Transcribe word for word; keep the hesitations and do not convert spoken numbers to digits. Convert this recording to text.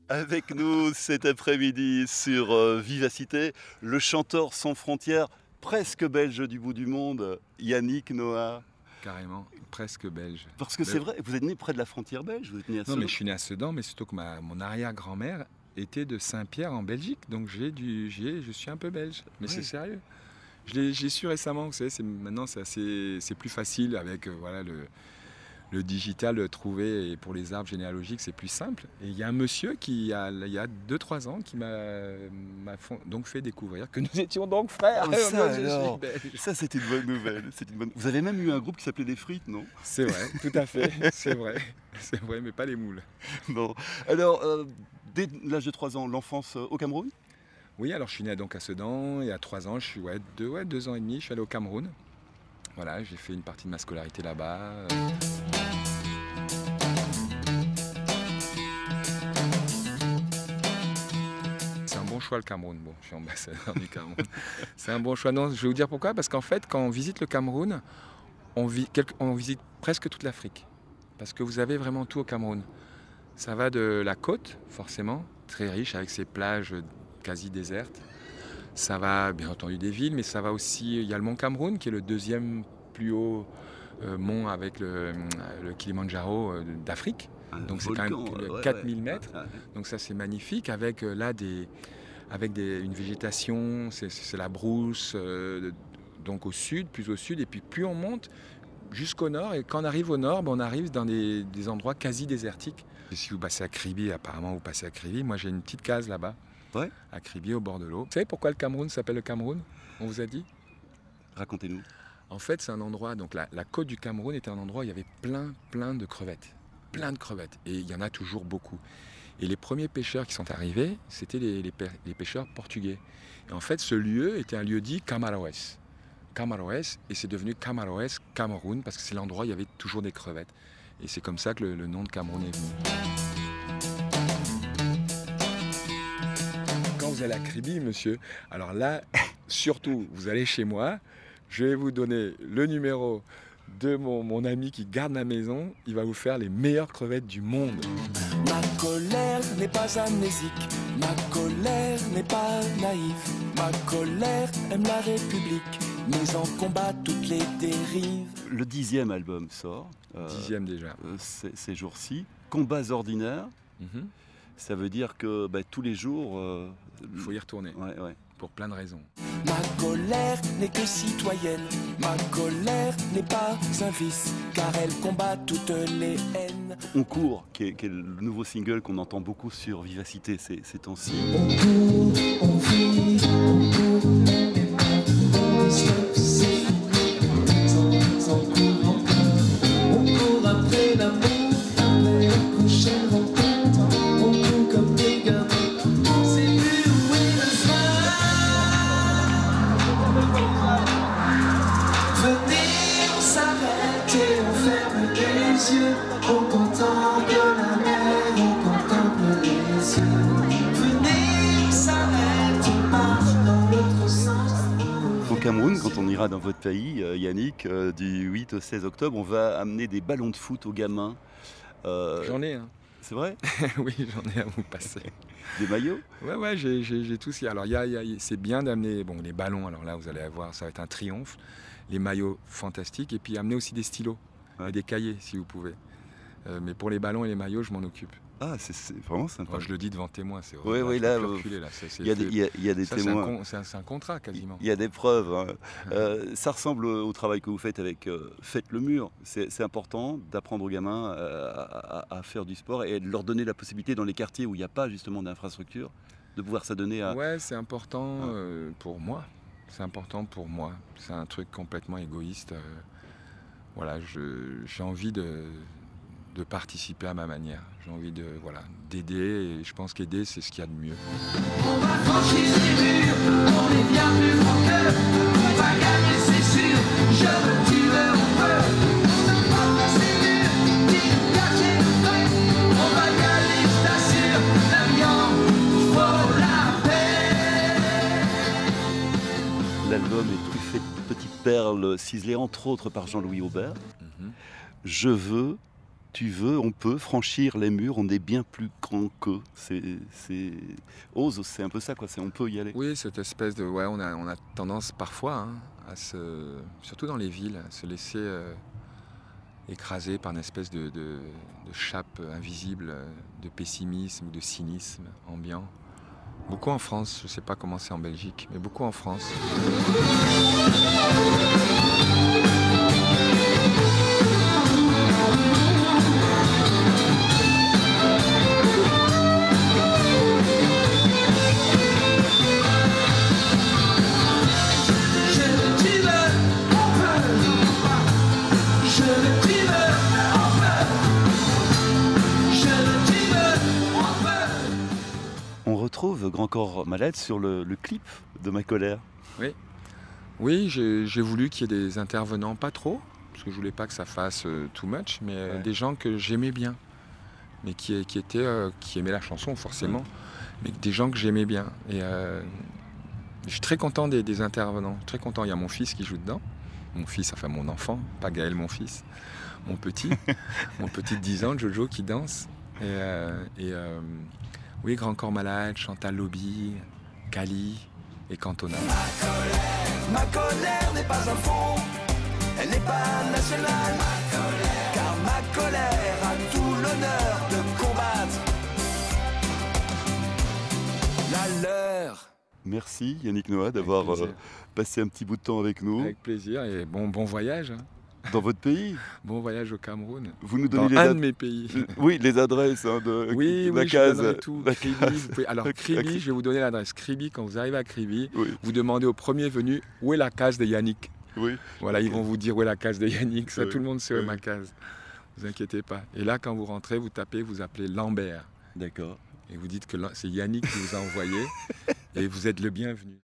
Avec nous cet après-midi sur euh, Vivacité, le chanteur sans frontières, presque belge du bout du monde, Yannick Noah. Carrément, presque belge. Parce que Mais- c'est vrai, vous êtes né près de la frontière belge, vous êtes né à Non, mais Sedan. je suis né à Sedan, mais surtout que ma, mon arrière-grand-mère était de Saint-Pierre en Belgique, donc j'ai du, j'ai, je suis un peu belge. Mais Oui. c'est sérieux. Je l'ai, j'ai su récemment, vous savez, c'est, maintenant c'est, assez, c'est plus facile avec euh, voilà, le, le digital, le trouver, et pour les arbres généalogiques c'est plus simple. Et il y a un monsieur qui, a, il y a deux trois ans, qui m'a, m'a fon- donc fait découvrir que nous étions donc frères. Ah, ça, Moi, je suis alors. belge. Ça, c'est une bonne nouvelle. c'est une bonne... Vous avez même eu un groupe qui s'appelait Les Frites, non? C'est vrai, tout à fait, c'est vrai, c'est vrai, mais pas les moules. Bon. Alors, euh, dès l'âge de trois ans, l'enfance euh, au Cameroun? Oui, alors je suis né donc à Sedan et à trois ans, je suis ouais, deux, ouais, deux ans et demi, je suis allé au Cameroun. Voilà, j'ai fait une partie de ma scolarité là-bas. Euh, C'est un bon choix le Cameroun. Bon, je suis ambassadeur du Cameroun. C'est un bon choix. Non, je vais vous dire pourquoi. Parce qu'en fait, quand on visite le Cameroun, on, vit quelque- on visite presque toute l'Afrique. Parce que vous avez vraiment tout au Cameroun. Ça va de la côte, forcément, très riche avec ses plages quasi désertes. Ça va bien entendu des villes, mais ça va aussi. Il y a le mont Cameroun qui est le deuxième plus haut euh, mont avec le, le Kilimandjaro euh, d'Afrique. Un Donc c'est quand volcan, même euh, ouais, quatre ouais. mille mètres. Ah, ah, Donc ça c'est magnifique avec euh, là des, avec des, une végétation, c'est, c'est la brousse, euh, donc au sud, plus au sud, et puis plus on monte jusqu'au nord, et quand on arrive au nord, ben, on arrive dans des, des endroits quasi désertiques. Et si vous passez à Kribi, apparemment vous passez à Kribi, moi j'ai une petite case là-bas, Ouais. à Kribi au bord de l'eau. Vous savez pourquoi le Cameroun s'appelle le Cameroun? On vous a dit? Racontez-nous. En fait c'est un endroit, donc la, la côte du Cameroun était un endroit où il y avait plein plein de crevettes. Plein de crevettes, et il y en a toujours beaucoup. Et les premiers pêcheurs qui sont arrivés, c'était les, les, pê- les pêcheurs portugais. Et en fait, ce lieu était un lieu dit Camaroès. Camaroès, et c'est devenu Camaroès, Cameroun, parce que c'est l'endroit où il y avait toujours des crevettes. Et c'est comme ça que le, le nom de Cameroun est venu. Quand vous allez à Kribi, monsieur, alors là, surtout, vous allez chez moi, je vais vous donner le numéro de mon, mon ami qui garde ma maison, il va vous faire les meilleures crevettes du monde. Ma colère n'est pas amnésique, ma colère n'est pas naïve, ma colère aime la République, mais en combat toutes les dérives. Le dixième album sort. euh, Dixième déjà. euh, ces, ces jours-ci. Combats ordinaires, Mhm. ça veut dire que bah, tous les jours. euh, Il faut y retourner, Ouais, ouais. pour plein de raisons. Ma colère n'est que citoyenne, ma colère n'est pas un vice, car elle combat toutes les haines. On court, qui est, qui est le nouveau single qu'on entend beaucoup sur Vivacité ces, ces temps-ci. On court, on vit, on court, on stop, c'est fini, sans, sans cours encore. On court après l'amour, après la prochaine rencontre, on court comme des gamins, on sait plus où est le soir. Venez, on s'arrête et on ferme les yeux, on contemple la mer, on contemple les yeux. Venez, on s'arrête, on marche dans l'autre sens. Au Cameroun, quand on ira dans votre pays, euh, Yannick, euh, du huit au seize octobre, on va amener des ballons de foot aux gamins. Euh, J'en ai, hein. C'est vrai? Oui, j'en ai à vous passer. Des maillots? Ouais, ouais, j'ai, j'ai, j'ai tout. Alors, il y a, il y a- c'est bien d'amener bon, les ballons. Alors là, vous allez voir, ça va être un triomphe. Les maillots, fantastiques. Et puis, amener aussi des stylos Ouais. et des cahiers, si vous pouvez. Euh, mais pour les ballons et les maillots, je m'en occupe. Ah, c'est c'est vraiment sympa. Enfin, je le dis devant témoin, c'est Oui, oui, je là, peux plus euh, reculer, là. C'est- c'est Il y a des, fait. il y a- il y a des Ça, c'est un, témoins. con- c'est un- c'est un contrat, quasiment. Il y a des preuves. hein. Euh, ça ressemble au travail que vous faites avec euh, Faites le mur. C'est c'est important d'apprendre aux gamins euh, à, à- à faire du sport et de leur donner la possibilité dans les quartiers où il n'y a pas justement d'infrastructure de pouvoir s'adonner à. Ouais, c'est important Ah. euh, pour moi. C'est important pour moi. C'est un truc complètement égoïste. euh, voilà, je- j'ai envie de, de participer à ma manière. J'ai envie de voilà d'aider, et je pense qu'aider, c'est ce qu'il y a de mieux. On va franchir les murs, on est bien plus fort qu'eux. On va gagner, c'est sûr. Je veux, tu veux, on peut. On n'a pas passé dur, ni nous cacher le feu. On va y aller, je t'assure. L'Alliance, faut la paix. L'album est truffé de petites perles ciselées entre autres par Jean-Louis Aubert. Mhm. Je veux tu veux, on peut franchir les murs, on est bien plus grand qu'eux. C'est, c'est... Ose, c'est un peu ça, quoi. C'est, on peut y aller. Oui, cette espèce de... Ouais, on a, on a tendance parfois, hein, à se... surtout dans les villes, à se laisser euh, écraser par une espèce de, de, de chape invisible de pessimisme ou de cynisme ambiant. Beaucoup en France, je ne sais pas comment c'est en Belgique, mais beaucoup en France. On retrouve Grand Corps Malade sur le, le clip de Ma Colère. Oui, oui j'ai, j'ai voulu qu'il y ait des intervenants, pas trop, parce que je voulais pas que ça fasse euh, too much, mais euh, Ouais. des gens que j'aimais bien, mais qui, qui, étaient, euh, qui aimaient la chanson forcément, mais des gens que j'aimais bien. Et euh, je suis très content des, des intervenants, très content. Il y a mon fils qui joue dedans, mon fils, enfin mon enfant, pas Gaël mon fils, mon petit, mon petit de dix ans, Jojo, qui danse. Et, euh, et euh, oui, Grand Corps Malade, Chantal Lobby, Kali et Cantona. Ma colère n'est pas un fond, elle n'est pas nationale. Car ma colère a tout l'honneur de combattre la leur. Merci Yannick Noah d'avoir plaisir. euh, passé un petit bout de temps avec nous Avec plaisir et bon, bon voyage. Hein. dans votre pays. Bon voyage au Cameroun. Vous nous Dans donnez les un ad- de mes pays. Oui, les adresses hein, de Oui, la oui, je case. vous donnerai tout. la Kribi, case. vous pouvez- Alors, La- Kribi, je vais vous donner l'adresse. Kribi, quand vous arrivez à Kribi, Oui, vous demandez au premier venu où est la case de Yannick. oui. Voilà, ils vont vous dire où est la case de Yannick. Ça, Oui, tout le monde sait où est oui. ma case. Ne vous inquiétez pas. Et là, quand vous rentrez, vous tapez, vous appelez Lambert. D'accord. Et vous dites que c'est Yannick qui vous a envoyé. Et vous êtes le bienvenu.